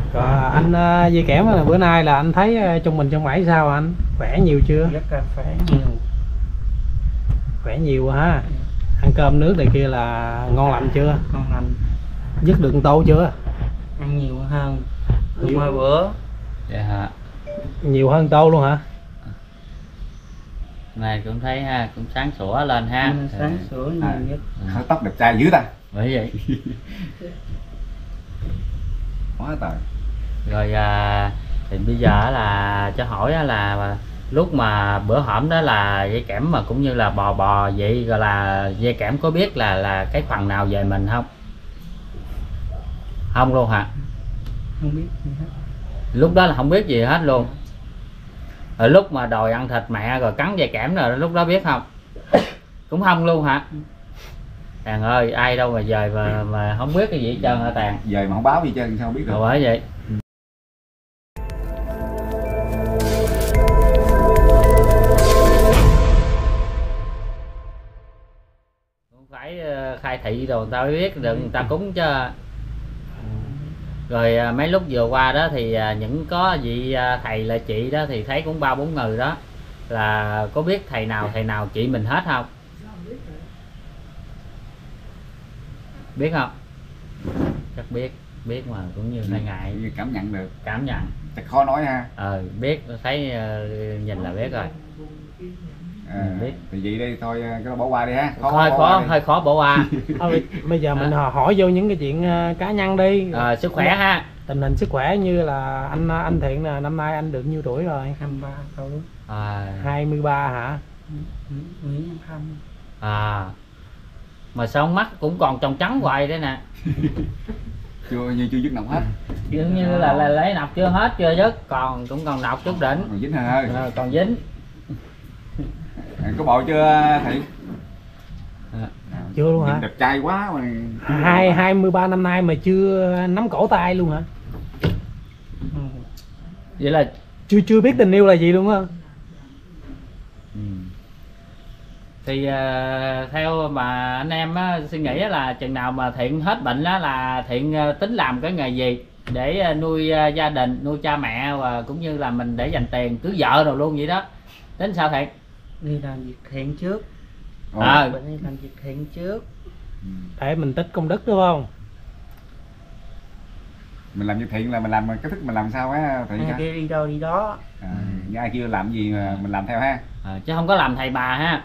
Còn anh dây kẽm là bữa nay là anh thấy trung bình trong mãi sao anh? Khỏe nhiều chưa? Rất là khỏe nhiều. Khỏe nhiều ha. Ăn cơm nước này kia là ngon lành chưa? Ngon lành. Dứt được tô chưa? Ăn nhiều hơn mỗi bữa. Dạ hả? Nhiều hơn tô luôn hả? Này cũng thấy ha, cũng sáng sủa lên ha. Sáng sủa nhiều nhất. Tóc đẹp trai dữ ta. Bởi vậy. Quá trời. Rồi thì bây giờ là cho hỏi là lúc mà bữa hổm đó là dây kẽm mà cũng như là bò vậy, gọi là dây kẽm có biết là cái phần nào về mình không? Không luôn hả? Không biết gì hết. Lúc đó là không biết gì hết luôn. Ở lúc mà đòi ăn thịt mẹ rồi cắn dây kẽm rồi lúc đó biết không? Cũng không luôn hả? Tàn ơi, ai đâu mà dời mà không biết cái gì hết trơn hả Tàn? Dời mà không báo gì trơn sao không biết được. Bởi vậy. Phải khai thị rồi người ta mới biết được, người ta cúng chứ. Rồi mấy lúc vừa qua đó thì những có vị thầy là chị đó thì thấy cũng 3-4 người đó, là có biết thầy nào chị mình hết không? Biết không? Chắc biết mà cũng như hai ngày Cảm nhận được. cảm nhận. Thật khó nói ha. Biết thấy nhìn là biết rồi. Biết. Thì vậy đây thôi cái bỏ qua đi ha. Hơi khó bỏ qua. Bây giờ mình hỏi vô những cái chuyện cá nhân đi. Sức khỏe ha. Tình hình sức khỏe như là anh Thiện nè, năm nay anh được nhiêu tuổi rồi? 23 tuổi. 23 hả? Nguyễn Văn Thâm. Mà sao mắt cũng còn tròng trắng hoài đấy nè. chưa dứt nọc hết. Dường như là lấy nọc chưa hết, chưa dứt, cũng còn nọc chút đỉnh. Còn dính hơi. Còn dính. Có bội chưa Thị? Chưa luôn hả? Đẹp trai quá mà. 23 năm nay mà chưa nắm cổ tay luôn hả? Vậy là chưa biết tình yêu là gì luôn á. Thì theo mà anh em suy nghĩ là chừng nào mà Thiện hết bệnh đó là Thiện tính làm cái nghề gì để nuôi gia đình, nuôi cha mẹ, và cũng như là mình để dành tiền cưới vợ rồi luôn vậy đó. Tính sao Thiện? Đi làm việc thiện trước. Đi làm việc thiện trước để mình tích công đức đúng không? Mình làm việc thiện là mình làm cái thức mình làm sao á Thị? Ai kêu đi đâu đi đó. Ai kêu làm gì mà mình làm theo ha. Chứ không có làm thầy bà ha.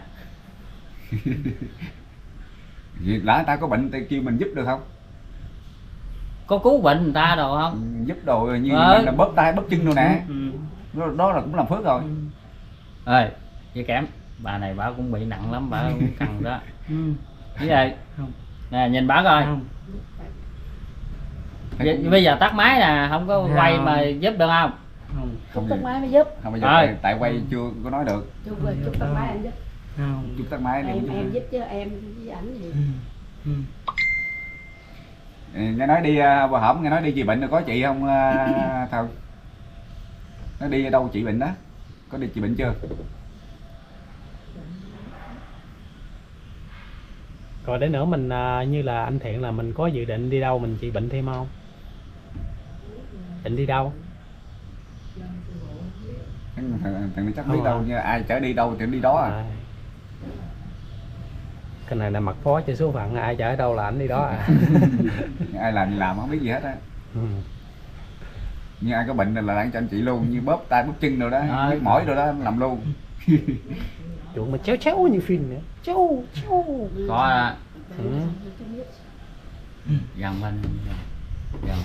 Vậy lỡ ta có bệnh ta kêu mình giúp được không? Có cứu bệnh người ta đồ không? Giúp đồ như mình là bóp tay bóp chân đâu nè. Đó là cũng làm phước rồi. Ơi, dây kẽm, bà này bà cũng bị nặng lắm, bà cũng cần đó. Cái gì? Nè, nhìn bà coi. Bây giờ tắt máy nè, không có quay mà giúp được không? Chúc tắt máy mới giúp. Không bây giờ tại quay chưa có nói được. Chúc tắt máy anh giúp. Chúc tắt máy đi. Em giúp chứ em với ảnh gì. Nghe nói đi bà hổm nghe nói đi trị bệnh rồi có chị không Thầu? Nó đi đâu trị bệnh đó? Có đi trị bệnh chưa? Rồi để nữa mình như là anh Thiện là mình có dự định đi đâu mình trị bệnh thêm không? Định đi đâu? Thằng chắc biết đâu nha, ai chở đi đâu thì đi đó à. Cái này là mặt phó cho số phận, ai chở đâu là ảnh đi đó à. Ai làm gì làm không biết gì hết á. Nhưng ai có bệnh là đang cho anh chị luôn, như bóp tay bóp chân rồi đó, biết mỏi rồi đó làm luôn. Chuộng mà chéo chéo như phim nữa. Chéo chéo. Có gần mình gần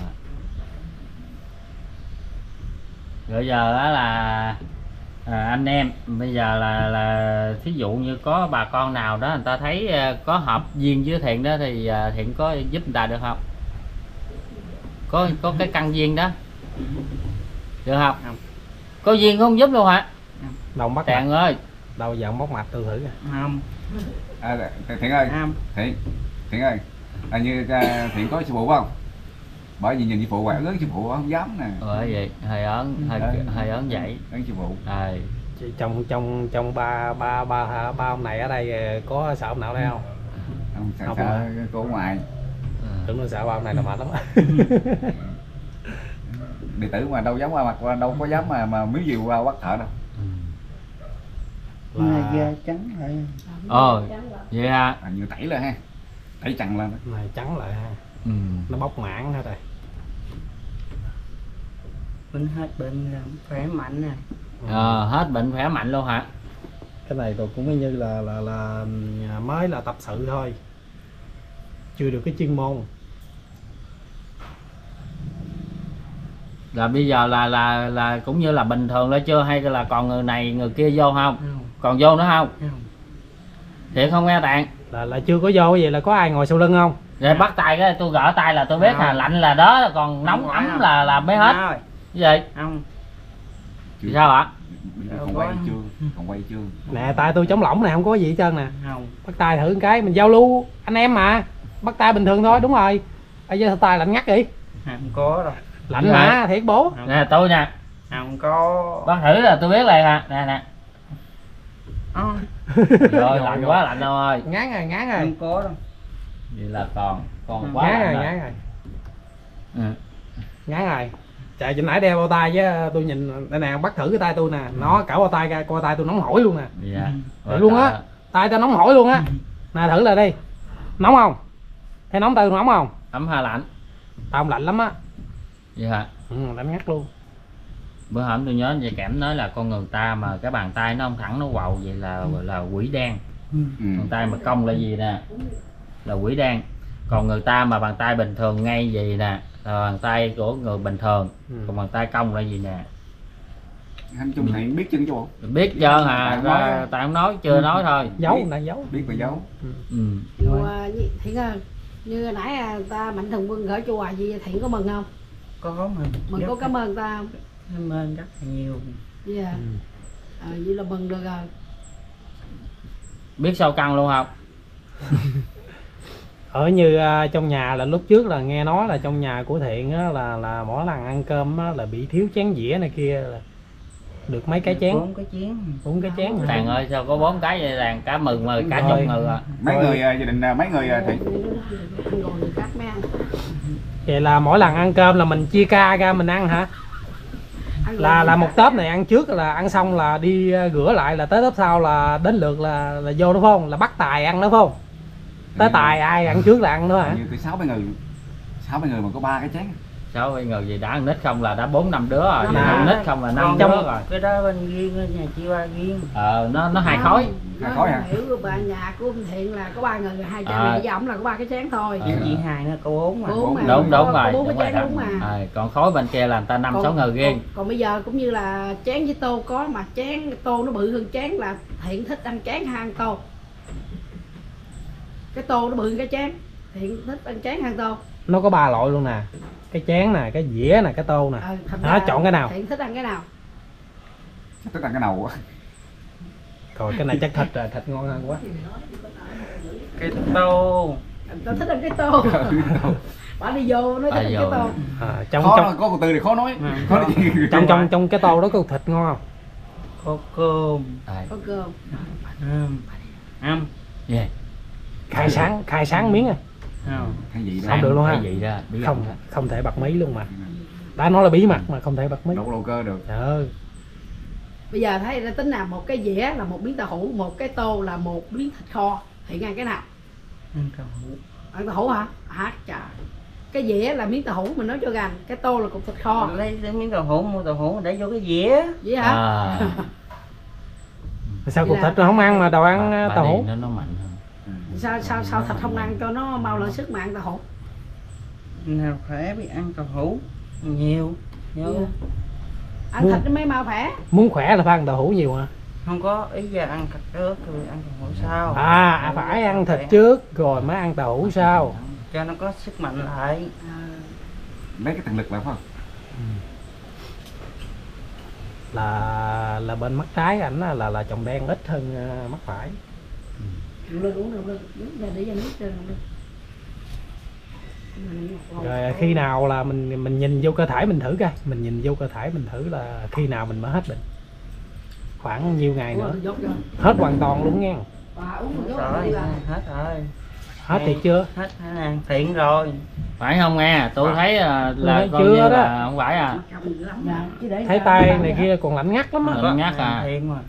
rồi giờ đó là anh em bây giờ là thí dụ như có bà con nào đó người ta thấy có hợp duyên với Thiện đó thì Thiện có giúp người ta được không? Có cái căn duyên đó được không? Có duyên không giúp luôn hả? Đâu bắt Tàn ơi, đâu giờ móc mạch tôi thử không. Thiện ơi, Thiện ơi, như Thiện có sư phụ không? Bởi vì nhìn sư phụ quẹo lớn sư phụ không dám nè. Vậy hơi ớn vậy. Ớn sư phụ. Trong ba ông này ở đây có sợ ông nào đây không? Không sợ cô ngoài. Tưởng nó sợ ba ông này là mệt lắm. đệ tử mà đâu dám qua mặt, đâu có dám mà miếu diều qua bắt thợ đâu. là da trắng lại. Vậy ha. Như tẩy lên ha, tẩy chằn lên. Này trắng lại ha. Nó bóc mảng hết rồi. Bệnh hết bệnh là khỏe mạnh nè. Hết bệnh khỏe mạnh luôn hả? Cái này tôi cũng như là mới là tập sự thôi, chưa được cái chuyên môn. Là bây giờ là cũng như là bình thường đó chưa, hay là còn người này người kia vô không? Còn vô nữa không? Thiệt không nghe Tạng? Là chưa có vô, vậy là có ai ngồi sau lưng không? Rồi bắt tay cái tôi gỡ tay là tôi biết là lạnh là đó, còn nóng ấm là mới hết. Cái gì? Không. Sao ạ? Còn quay chưa? Còn quay chưa? Nè tay tôi trống lỏng này, không có gì hết trơn nè. Không. Bắt tay thử cái, mình giao lưu anh em mà. Bắt tay bình thường thôi, đúng rồi. Bây giờ tay lạnh ngắt đi. Không có đâu. Lạnh mà, thiệt bố. Nè tôi nè. Không có. Bắt thử là tôi biết lại hả? Nè. Rồi lạnh quá, lạnh đâu ơi. Ngán rồi. Không có đâu. Vậy là còn quá ngán rồi. Ngán rồi. Trời, hồi nãy đeo bao tay chứ tôi nhìn đây nè, bắt thử cái tay tôi nè, nó cởi bao tay ra, coi tay tôi nóng hổi luôn nè. Dạ. Rồi luôn á, tay tao nóng hổi luôn á. Nè thử lại đi. Nóng không? Thấy nóng tay tôi nóng không? Ấm hay lạnh? Tao lạnh lắm á. Vậy hả? Lạnh ngắt luôn. Bữa hổm tôi nhớ vậy Kẽm nói là con người ta mà cái bàn tay nó không thẳng nó quàu vậy là gọi là quỷ đen. Bàn tay mà cong là gì nè, là quỷ đen. Còn người ta mà bàn tay bình thường ngay gì nè là bàn tay của người bình thường. Còn bàn tay cong là gì nè? Anh Trung này biết chân chưa? Biết chưa hả? Tại không nói, chưa nói thôi. Giấu nè, giấu. Biết mà giấu. Thiện ơi, như nãy ta Mạnh Thường Quân gửi cho quà gì Thiện có mừng không? Có mình. Mừng, có cảm ơn ta không? Cảm ơn rất là nhiều. Dạ. Vậy là mừng được rồi. Biết sâu căng luôn không? Ở như trong nhà là lúc trước là nghe nói là trong nhà của Thiện á, là mỗi lần ăn cơm á, là bị thiếu chén dĩa này kia, là được mấy cái chén? 4 cái chén. 4 cái chén. Thằng ơi sao có 4 cái vậy Thằng? Cả mừng mà cả chục người à. Mấy người gia đình mấy người thì Ngồi người cắt mấy ăn. Vậy là mỗi lần ăn cơm là mình chia ca ra mình ăn hả? Là một tớp này ăn trước là ăn xong là đi rửa lại, là tới tớp sau là đến lượt là vô đúng không? Là bắt tài ăn đó phải không? Tới tài ai ăn trước là ăn đó hả? như tới 60 người mà có 3 cái chén. 60 người gì đã ăn nít không là đã 4-5 đứa rồi. Ăn Nít không là 5 đứa rồi. Cái đó bên riêng, nhà chị ba riêng. Nó hai khối. Hai khối hả? Hiểu bà nhà của ông Thiện là có 3 người, 2 cha mẹ với ổng là có 3 cái chén thôi. Chị hai nó có 4 mà. Đúng rồi. 4 cái chén đúng mà. Còn khối bên kia là người ta 5-6 người riêng. Còn bây giờ cũng như là chén với tô có, mà chén tô nó bự hơn chén là Thiện thích ăn chén hay ăn tô? Cái tô nó bự hơn cái chén, Thiện thích ăn chén hay ăn tô? Nó có 3 loại luôn nè. Cái chén nè, cái dĩa nè, cái tô nè. Chọn cái nào? Thiện thích ăn cái nào? Thích ăn cái nào quá. Rồi cái này chắc thịt rồi, thịt ngon hơn quá. Cái tô. Tao thích ăn cái tô. Bà đi vô nói thích ăn cái tô. Trong có từ từ thì khó nói. Trong cái tô đó có thịt ngon không? Có cơm. Có cơm. Ăn. Yeah. Khai sáng miếng à? Cái gì đó. Không được luôn ha. Cái gì đó, bí không thể bật mí luôn mà. Đã nói là bí mật mà không thể bật mí. Đậu cơ được. Trời ơi. Bây giờ thấy ra tính nào, một cái dĩa là một miếng tàu hũ, một cái tô là một miếng thịt kho, Thiện ăn cái nào? Ăn tàu hũ. Ăn tàu hũ hả? Trời. Cái dĩa là miếng tàu hũ mình nói cho gành, cái tô là cục thịt kho. Lấy miếng tàu hũ, mua tàu hũ để vô cái dĩa. Vậy hả? Sao cục thịt nó không ăn mà đồ ăn tàu hũ? Nó mạnh hơn. Sao thịt không ăn cho nó mau lên sức mà ăn tàu hũ? Nào khỏe biết ăn tàu hũ nhiều. Ăn thịt nó mới mau khỏe. Muốn khỏe là phải ăn tàu hũ nhiều hả? Không có, ý giờ ăn thịt trước rồi ăn tàu hũ sau. Phải ăn thịt trước rồi mới ăn tàu hũ sau. Cho nó có sức mạnh lại. Lấy cái thần lực lại phải không? Là bên mắt trái ảnh là trồng đen ít hơn mắt phải. Uống được, để cho nước trên Rồi khi nào là mình nhìn vô cơ thể mình thử coi, mình nhìn vô cơ thể mình thử là khi nào mình mới hết bệnh, khoảng nhiêu ngày nữa hết hoàn toàn luôn nghe. Rồi, hết rồi. Hết thì chưa? Hết nè, Thiện rồi. phải không nghe? Tôi thấy là thấy coi chưa như đó. là không phải à. Dạ, chứ để Thấy tay này kia còn lạnh ngắt lắm á. Lạnh ngắt à. Thiện mà.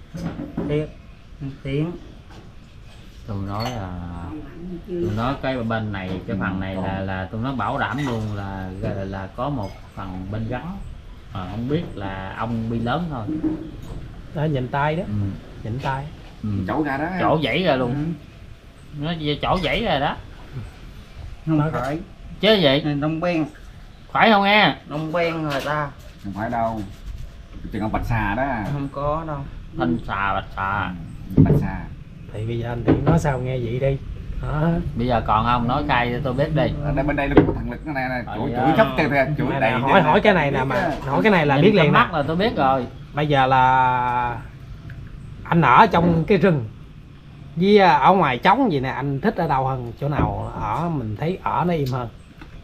Thiện. Tôi nói cái bên này, cái phần này là tôi nói bảo đảm luôn là có một phần bên gắn, không biết là ông bi lớn thôi. Đó, nhìn tay đó, nhìn tay. Chỗ ra đó. Chỗ dãy ra luôn. Nó chỗ dãy ra đó. Không phải. Chứ vậy. Đông Ben. Phải không nghe? Đông Ben rồi ta. Không phải đâu. Chừng ông bạch xà đó. Không có đâu. Thanh xà, bạch xà. Bạch xà. Thì bây giờ anh Thiện nói sao nghe vậy đi. Đó. Bây giờ còn không nói khai cho tôi biết đi. Ở đây bên đây nó có thằng lực này nè, chuỗi khắp kìa kìa, chuỗi đầy. Hỏi cái này nè mà, hỏi cái này là biết liền mắt nè. là tôi biết rồi. Bây giờ là anh ở trong cái rừng với ở ngoài trống gì nè, anh thích ở đâu hơn, chỗ nào ở mình thấy ở nó im hơn?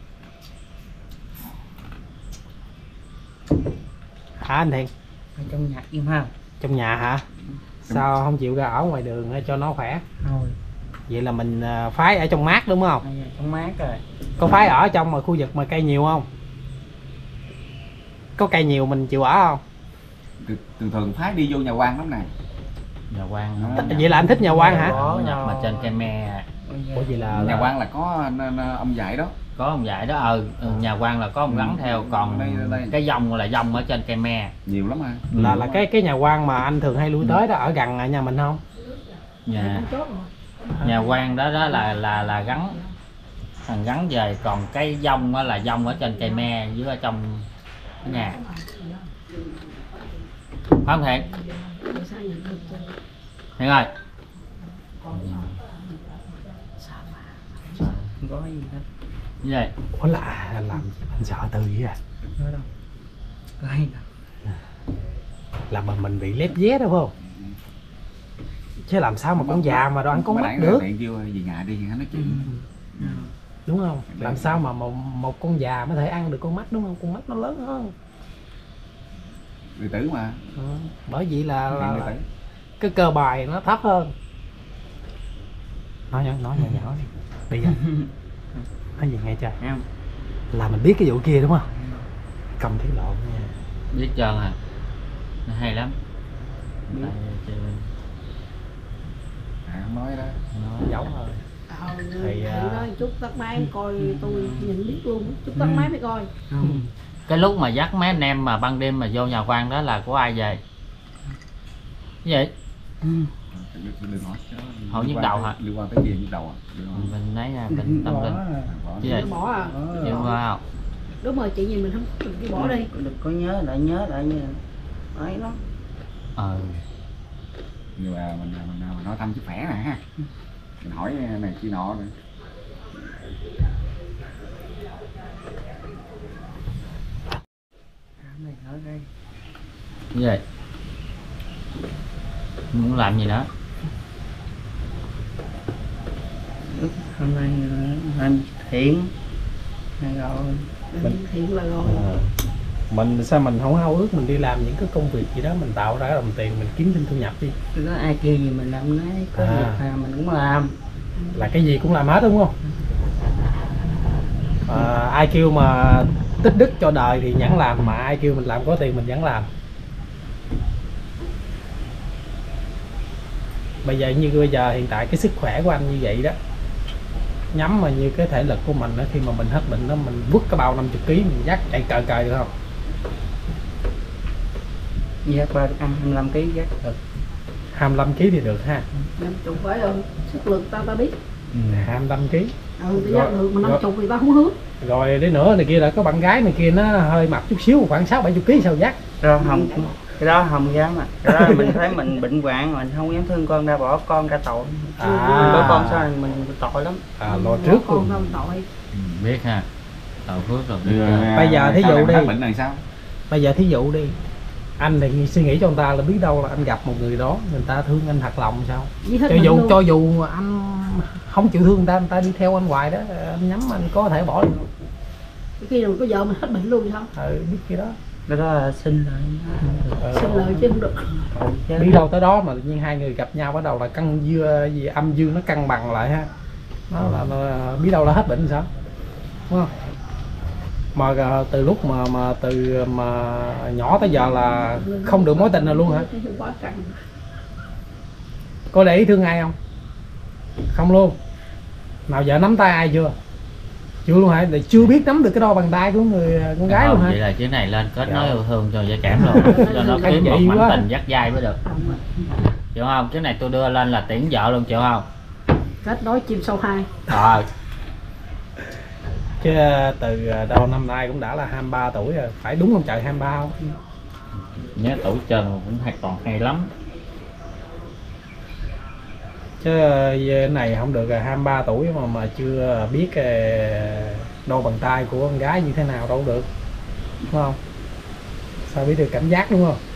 Hả anh Thiện? Ở trong nhà im ha. Trong nhà hả? Sao không chịu ra ở ngoài đường cho nó khỏe? Thôi. Vậy là mình phái ở trong mát đúng không? Trong mát rồi. Có phái ở trong mà khu vực mà cây nhiều không? Có cây nhiều mình chịu ở không? Thường thường phái đi vô nhà quan lắm nè. Nhà quan. Vậy là anh thích nhà quan hả? Có nhập mà trên cây me. Ủa vậy là Nhà quan là có ông dạy đó. Có ông dạy đó. Nhà quan là có ông gắn theo, còn đây. cái dòng là dòng ở trên cây me. Nhiều lắm ha. là cái nhà quan mà anh thường hay lui tới đó, ở gần nhà mình không? Nhà quan đó là gắn, thằng gắn về, còn cái dông là dông ở trên cây me dưới ở trong cái nhà. Phải không Thiện? Thiện ơi. Không có gì hết. Gì vậy? Ủa là làm gì anh sợ từ vậy à? Nói đâu. Coi. Là mà mình bị lép vé đâu không? Chứ làm sao mà con già mà đâu ăn con mắt được? Thiện kêu về nhà đi nói chuyện. Đúng không? Làm sao mà một con già mới thể ăn được con mắt đúng không? Con mắt nó lớn hơn. Người tử mà. Bởi vậy là cái cơ bài nó thấp hơn. Nói nhỏ đi. Bây giờ nói gì nghe chơi? Em. Là mình biết cái vụ kia đúng không? Cầm thiết lộn nha. Biết trơn à? Nó hay lắm. Không nói đó. Nó Giấu thôi. Thì nói chút tắt máy coi tôi nhìn biết luôn, chút tắt máy mới coi. Cái lúc mà dắt mấy anh em mà ban đêm mà vô nhà quan đó là có ai về? Cái gì? Đừng hỏi. Hỏi nhức đầu hả? Liên quan tới gì nhức đầu à? Mình lấy mình tâm linh. Cái gì? Bỏ à? Chịu không? Đúng rồi, chị nhìn mình không cái bỏ đi. Đừng có nhớ lại như ấy lắm. Nhưng mà mình nói thăm sức khỏe nè ha. Mình hỏi này kia nọ nữa. Này ở đây. Cái gì? Muốn làm gì nữa? Hôm nay làm thiện rồi. Mình thiện là rồi. Mình sao mình không háo ước mình đi làm những cái công việc gì đó, mình tạo ra đồng tiền mình kiếm thêm thu nhập đi. Có ai kêu gì mình làm nấy, có việc mình cũng làm. Là cái gì cũng làm hết đúng không? Ai kêu mà tích đức cho đời thì vẫn làm, mà ai kêu mình làm có tiền mình vẫn làm. Bây giờ hiện tại cái sức khỏe của anh như vậy đó, nhắm mà như cái thể lực của mình đó, khi mà mình hết bệnh đó mình vứt cái bao 50 kg mình dắt chạy cờ được không? Dắt ba được ăn 25 kg dắt được. 25 kg thì được ha. 50 phải rồi, sức lực tao biết. 25 kg. Tôi dắt được mà 50 thì tao không hướng. Rồi đến nữa này kia là có bạn gái này kia nó hơi mập chút xíu, khoảng 6-70 kg sao dắt. Rồi không, cái đó không dám à. Cái đó mình thấy mình bệnh hoạn mình không dám thương con ra, bỏ con ra tội. Mình có con sao mình tội lắm. Lo trước con luôn. tội. Biết ha. Tội phước rồi. Bây giờ thí dụ đi. Bệnh này sao? Bây giờ thí dụ đi. Anh thì suy nghĩ cho người ta là biết đâu là anh gặp một người đó, người ta thương anh thật lòng sao? Cho dù anh không chịu thương người ta đi theo anh hoài đó, anh nhắm anh có thể bỏ được. Khi nào có vợ mình hết bệnh luôn sao? Biết cái đó. Cái đó là xin lời. Xin lời chứ không được. Biết đâu tới đó mà tự nhiên hai người gặp nhau bắt đầu là âm dương nó cân bằng lại ha. Nó là biết đâu là hết bệnh sao? đúng không? Mà từ lúc mà nhỏ tới giờ là không được mối tình nào luôn hả? Quá căng. Có để ý thương ai không? Không luôn. Nào giờ nắm tay ai chưa? Chưa luôn hả? Để chưa biết nắm được cái đo bàn tay của người con gái luôn hả? Vậy là chuyến này lên kết nối yêu thương cho dễ kẽm luôn, cho nó kiếm một mảnh tình dắt dai mới được. Chịu không? Chuyến này tôi đưa lên là tiễn vợ luôn, chịu không? Kết nối chim sâu 2. Chứ từ đầu năm nay cũng đã là 23 tuổi rồi, phải đúng không trời 23 không? Nhớ tuổi trần cũng còn hay lắm. Chứ cái này không được 23 tuổi mà chưa biết đo bàn tay của con gái như thế nào đâu được, đúng không? Sao biết được cảm giác, đúng không?